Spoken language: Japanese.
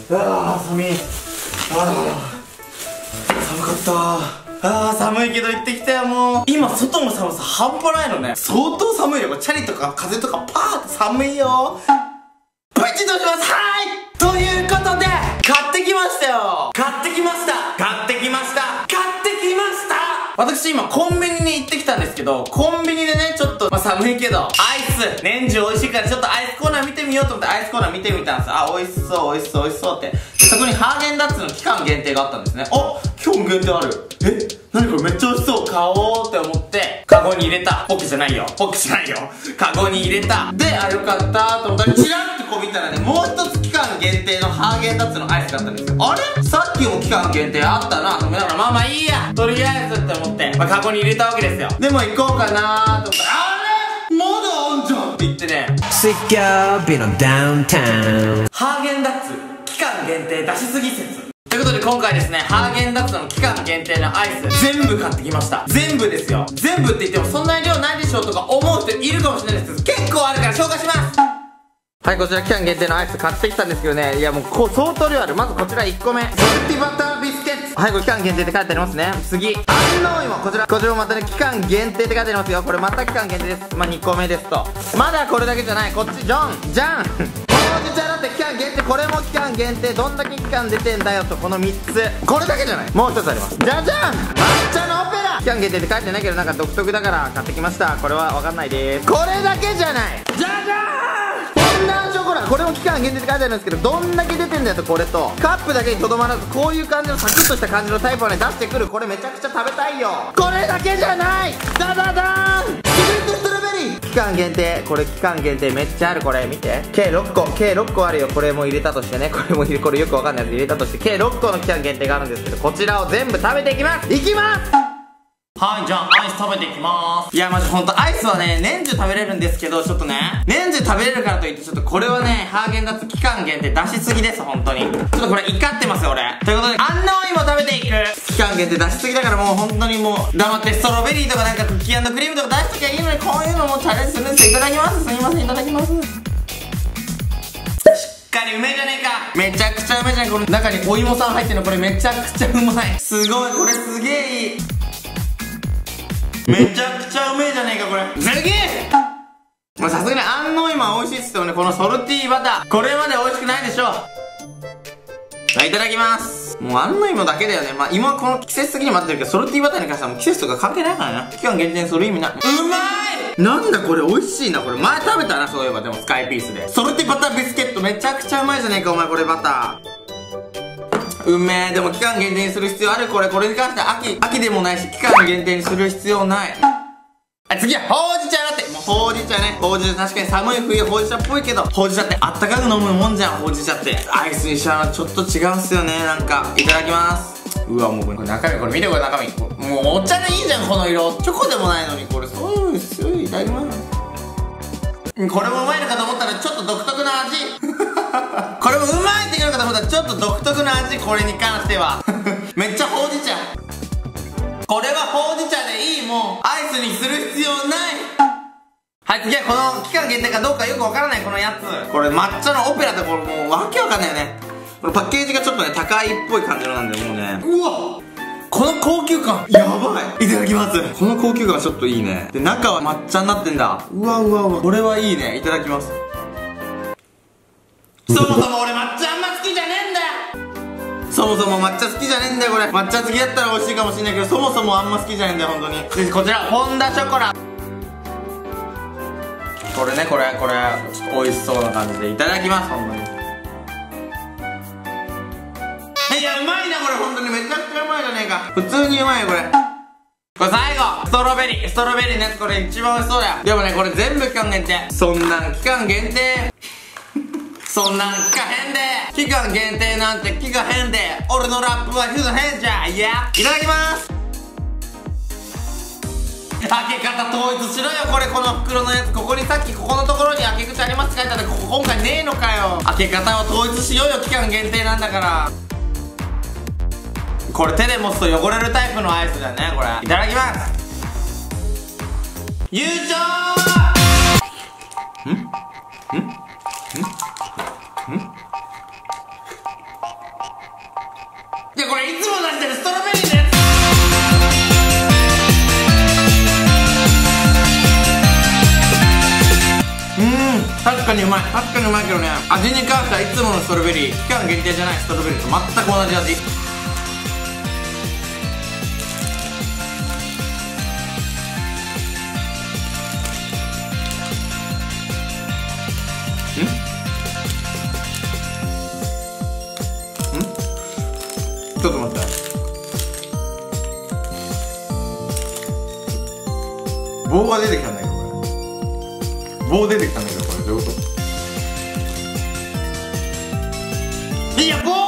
あー寒い。寒かったー。寒いけど行ってきたよ。もう今外の寒さ半端ないのね。相当寒いよ。これチャリとか風とかパーって寒いよ。プチとします。はい、ということで買ってきましたよ。買ってきました。私今コンビニに行ってきたんですけど、コンビニでね、ちょっと、寒いけどアイス年中美味しいからちょっとアイスコーナー見てみようと思ってアイスコーナー見てみたんですよ。美味しそう美味しそう美味しそうって。でそこにハーゲンダッツの期間限定があったんですね。期間限定ある。何これめっちゃ美味しそう。買おうって思ってカゴに入れた。ポッケじゃないよカゴに入れた。でよかったと思ったらチラッとこう見たらね、もう一つ期間限定のハーゲンダッツのアイスがあったんですよ。あれさっきも期間限定あったなと思いながら、まあいいやとりあえずって思って、カゴに入れたわけですよ。でも行こうかなーと思ったら、あれまだあんじゃんって言ってね、ハーゲンダッツ期間限定出しすぎ説ということで、今回ですね、ハーゲンダッツの期間限定のアイス全部買ってきました。全部ですよ。全部って言ってもそんなに量ないでしょとか思う人いるかもしれないですけど、結構あるから紹介します。はい、こちら期間限定のアイス買ってきたんですけどね、いやもう相当量ある。まずこちら1個目、ソルティバタービスケッツ。はい、これ期間限定って書いてありますね。次、安納芋。こちらもまたね、期間限定って書いてありますよ。これまた期間限定です。2個目ですと。まだこれだけじゃない。こっちじゃんほうじ茶だって期間限定。これも期間限定。どんだけ期間出てんだよと。この3つ、これだけじゃない、もう1つあります。じゃじゃん、抹茶のオペラ。期間限定って書いてないけどなんか独特だから買ってきました。これはわかんないです。これだけじゃない、じゃじゃーん、フォンダンショコラ。これも期間限定って書いてあるんですけど、どんだけ出てんだよと。これとカップだけにとどまらず、こういう感じのサクッとした感じのタイプをね出してくる。これめちゃくちゃ食べたいよ。これだけじゃない、ダダダーン、ストロベリー。期間限定。これ期間限定めっちゃある。これ見て、計6個あるよ。これも入れたとしてね、これよくわかんないやつ入れたとして計6個の期間限定があるんですけど、こちらを全部食べていきます。はい、じゃあアイス食べていきまーす。いやマジほんとアイスはね、年中食べれるんですけど、ちょっとね、年中食べれるからといってちょっとこれはね、ハーゲンダッツ期間限定出しすぎです。本当にちょっとこれ怒ってますよ俺。ということで、安納芋食べていく。期間限定出しすぎだから、もう本当にもう黙ってストロベリーとかなんかクッキー&クリームとか出しときゃいいのに、こういうのもチャレンジするんですよ。いただきます。すみません、いただきます。しっかりうめえじゃねえか。めちゃくちゃうめえじゃん。この中にお芋さん入ってるの、これめちゃくちゃうまい。すごい、これすげえいい。めちゃくちゃうめえじゃねえかこれ。すげえ。まあさすがに安納芋は美味しいっすよね。このソルティーバター、これまで美味しくないでしょ。はい、いただきます。もう安納芋だけだよね。まあ今この季節的にもあってるけど、ソルティーバターに関してはもう季節とか関係ないからな。期間限定にする意味な。うまい。なんだこれ美味しいな。これ前食べたな、そういえば。でもスカイピースでソルティーバタービスケットめちゃくちゃうまいじゃねえかお前。これバターうめえ。でも期間限定にする必要ある？これに関しては秋でもないし、期間限定にする必要ない。次はほうじ茶だって。もうほうじ茶ね。ほうじ茶確かに寒い冬ほうじ茶っぽいけど、ほうじ茶ってあったかく飲むもんじゃん。ほうじ茶ってアイスにしちゃうのちょっと違うんすよね。なんかいただきます。うわ、もうこれ中身、これ見てこれ中身。もうお茶でいいじゃんこの色。チョコでもないのにこれそういうの必要。いただきます。これもうまいのかと思ったらちょっと独特な味これもうまいって言うのかと思ったらちょっと独特な味。これに関してはめっちゃほうじ茶。これはほうじ茶でいい。もうアイスにする必要ない。はい、次はこの期間限定かどうかよくわからないこのやつ。これ抹茶のオペラってこれもうわけわかんないよね。このパッケージがちょっとね高いっぽい感じのなんで、もうね、うわこの高級感やばい。いただきます。この高級感はちょっといいね。で中は抹茶になってんだ。うわこれはいいね。いただきます。そもそも俺抹茶あんま好きじゃねえんだよ。そもそも抹茶好きじゃねえんだよこれ。抹茶好きだったら美味しいかもしれないけど、そもそもあんま好きじゃねえんだよ本当に。でこちらフォンダショコラ。これね、これちょっと美味しそうな感じでいただきます。本当にいやうまいなこれ。本当にめちゃくちゃうまいじゃねえか。普通にうまいよこれ。これ最後ストロベリーのやつ、これ一番美味しそうだよ。でもねこれ全部期間限定。そんなん期間限定そんなん聞かへんで。期間限定なんて聞かへんで。俺のラップは聞かへんじゃん。いやいただきます。開け方統一しろよ。これこの袋のやつ、ここにさっきここのところに開け口ありますって書いてある。ここ今回ねえのかよ。開け方を統一しようよ。期間限定なんだから。これ手で持つと汚れるタイプのアイスだよねこれ。いただきます。優勝。 これいつも出してるストロベリーのやつ。確かにうまい。確かにうまいけどね、味に関してはいつものストロベリー、期間限定じゃないストロベリーと全く同じ味。ちょっと待って、棒が出てきたんだけど、これ棒出てきたんだけど、これどういうこと？いや、棒